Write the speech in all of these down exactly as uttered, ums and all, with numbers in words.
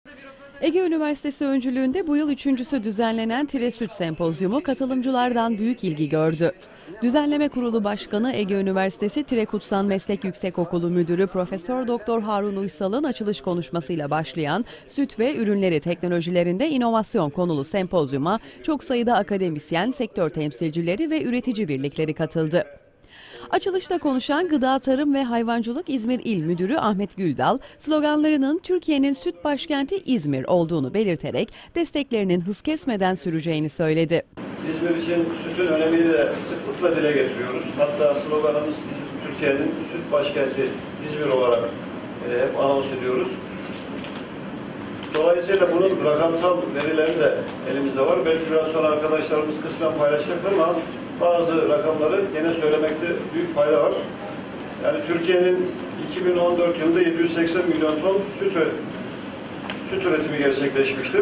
Ege Üniversitesi öncülüğünde bu yıl üçüncüsü düzenlenen Tire Süt Sempozyumu katılımcılardan büyük ilgi gördü. Düzenleme Kurulu Başkanı Ege Üniversitesi Tire Kutsal Meslek Yüksekokulu Müdürü Profesör Doktor Harun Uysal'ın açılış konuşmasıyla başlayan süt ve ürünleri teknolojilerinde inovasyon konulu sempozyuma çok sayıda akademisyen, sektör temsilcileri ve üretici birlikleri katıldı. Açılışta konuşan Gıda Tarım ve Hayvancılık İzmir İl Müdürü Ahmet Güldal, sloganlarının Türkiye'nin süt başkenti İzmir olduğunu belirterek desteklerinin hız kesmeden süreceğini söyledi. İzmir için sütün önemini de sıklıkla dile getiriyoruz. Hatta sloganımız Türkiye'nin süt başkenti İzmir olarak e, hep anons ediyoruz. Dolayısıyla bunun rakamsal verileri de elimizde var. Belki biraz sonra arkadaşlarımız kısmen paylaşacaklar ama bazı rakamları yine söylemekte büyük fayda var. Yani Türkiye'nin iki bin on dört yılında yedi yüz seksen milyon ton süt, süt üretimi gerçekleşmiştir.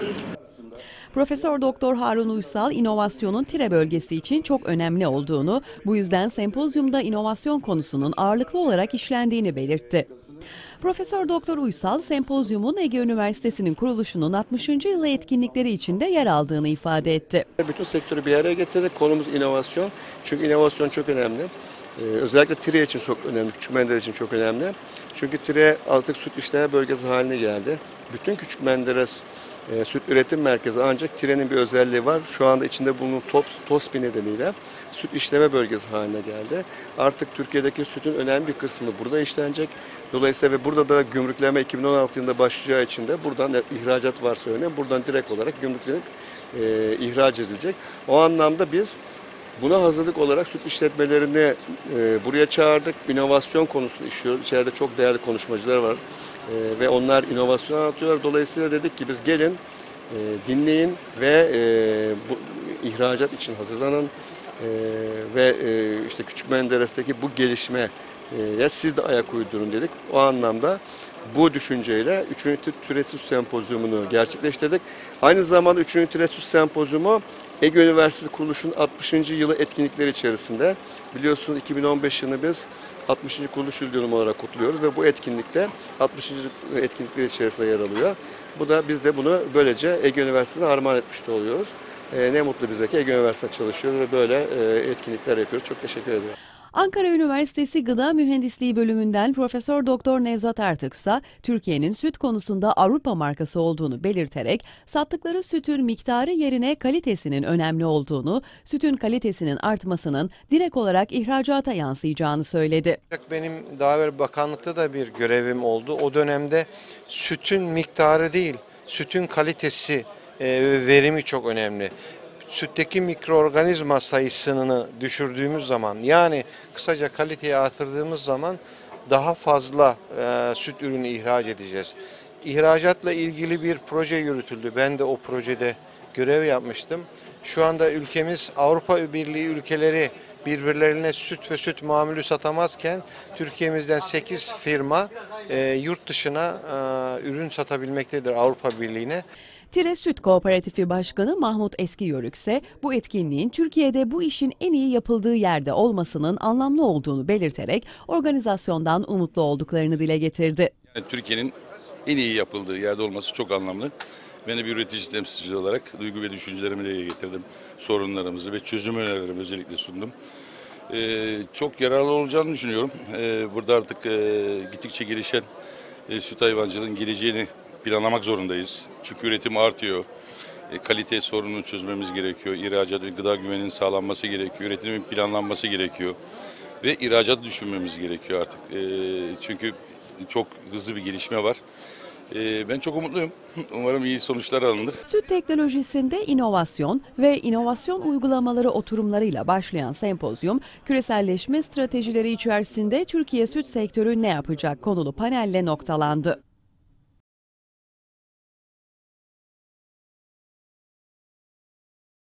Profesör Doktor Harun Uysal, inovasyonun Tire bölgesi için çok önemli olduğunu, bu yüzden sempozyumda inovasyon konusunun ağırlıklı olarak işlendiğini belirtti. Profesör Doktor Uysal, sempozyumun Ege Üniversitesi'nin kuruluşunun altmışıncı yılı etkinlikleri içinde yer aldığını ifade etti. Bütün sektörü bir araya getirdik. Konumuz inovasyon. Çünkü inovasyon çok önemli. Ee, özellikle Tire için çok önemli, Küçükmenderes için çok önemli. Çünkü Tire artık süt işleme bölgesi haline geldi. Bütün Küçükmenderes e, süt üretim merkezi ancak Tire'nin bir özelliği var. Şu anda içinde bulunan TOSBİ nedeniyle süt işleme bölgesi haline geldi. Artık Türkiye'deki sütün önemli bir kısmı burada işlenecek. Dolayısıyla ve burada da gümrükleme iki bin on altı yılında başlayacağı için de buradan ihracat varsa önemli. Buradan direkt olarak gümrüklenip e, ihraç edilecek. O anlamda biz buna hazırlık olarak süt işletmelerini e, buraya çağırdık. İnovasyon konusunu işliyoruz. İçeride çok değerli konuşmacılar var e, ve onlar inovasyon anlatıyorlar. Dolayısıyla dedik ki biz gelin, e, dinleyin ve e, bu ihracat için hazırlanın e, ve e, işte Küçükmenderes'teki bu gelişme ya siz de ayak uydurun dedik. O anlamda bu düşünceyle üçüncü Tire Süt Sempozyumunu gerçekleştirdik. Aynı zamanda üçüncü Tire Süt Sempozyumu Ege Üniversitesi kuruluşunun altmışıncı yılı etkinlikleri içerisinde. Biliyorsunuz iki bin on beş yılını biz altmışıncı kuruluş yıl dönümü olarak kutluyoruz ve bu etkinlikte altmışıncı etkinlikleri içerisinde yer alıyor. Bu da biz de bunu böylece Ege Üniversitesi'ne armağan etmiş de oluyoruz. E, ne mutlu bize ki Ege Üniversitesi çalışıyor ve böyle e, etkinlikler yapıyoruz. Çok teşekkür ederim. Ankara Üniversitesi Gıda Mühendisliği bölümünden Profesör Doktor Nevzat Ertıksa, Türkiye'nin süt konusunda Avrupa markası olduğunu belirterek sattıkları sütün miktarı yerine kalitesinin önemli olduğunu, sütün kalitesinin artmasının direkt olarak ihracata yansıyacağını söyledi. Benim daha evvel bakanlıkta da bir görevim oldu. O dönemde sütün miktarı değil, sütün kalitesi ve verimi çok önemli. Sütteki mikroorganizma sayısını düşürdüğümüz zaman, yani kısaca kaliteyi artırdığımız zaman daha fazla e, süt ürünü ihraç edeceğiz. İhracatla ilgili bir proje yürütüldü. Ben de o projede görev yapmıştım. Şu anda ülkemiz Avrupa Birliği ülkeleri birbirlerine süt ve süt mamulü satamazken Türkiye'mizden sekiz firma e, yurt dışına e, ürün satabilmektedir Avrupa Birliği'ne. Tire Süt Kooperatifi Başkanı Mahmut Eskiyörük ise bu etkinliğin Türkiye'de bu işin en iyi yapıldığı yerde olmasının anlamlı olduğunu belirterek organizasyondan umutlu olduklarını dile getirdi. Yani Türkiye'nin en iyi yapıldığı yerde olması çok anlamlı. Ben de bir üretici temsilcisi olarak duygu ve düşüncelerimi dile getirdim. Sorunlarımızı ve çözüm önerilerimi özellikle sundum. Ee, çok yararlı olacağını düşünüyorum. Ee, burada artık e, gittikçe gelişen e, süt hayvancılığın geleceğini planlamak zorundayız. Çünkü üretim artıyor. E, kalite sorununu çözmemiz gerekiyor. İhracat ve gıda güveninin sağlanması gerekiyor. Üretimin planlanması gerekiyor. Ve ihracatı düşünmemiz gerekiyor artık. E, çünkü çok hızlı bir gelişme var. E, ben çok umutluyum. Umarım iyi sonuçlar alınır. Süt teknolojisinde inovasyon ve inovasyon uygulamaları oturumlarıyla başlayan sempozyum, küreselleşme stratejileri içerisinde Türkiye süt sektörü ne yapacak konulu panelle noktalandı.